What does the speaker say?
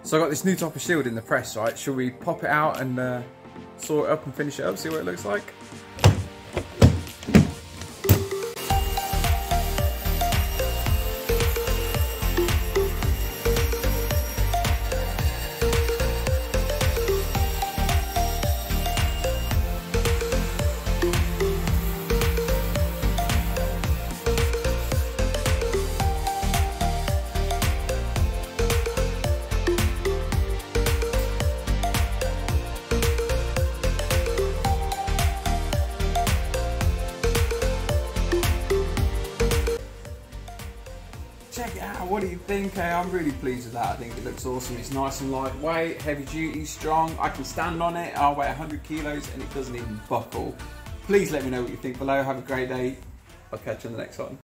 So I got this new type of shield in the press, right? Shall we pop it out and saw it up and finish it up, see what it looks like? Check it out, what do you think? Hey, I'm really pleased with that. I think it looks awesome. It's nice and lightweight, heavy duty, strong. I can stand on it. I'll weigh 100 kilos and it doesn't even buckle. Please let me know what you think below. Have a great day. I'll catch you on the next one.